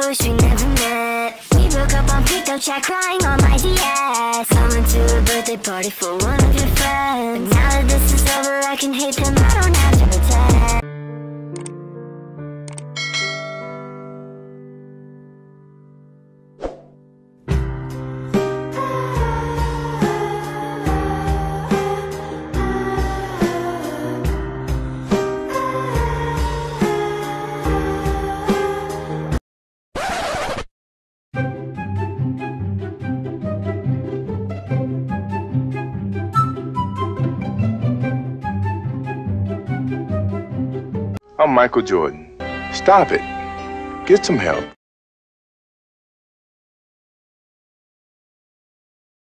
wish we never met. We broke up on pickup chat, crying on my DS. Coming to a birthday party for one of your friends. But now that this is over, I can hate them, I don't have to pretend. I'm Michael Jordan. Stop it. Get some help.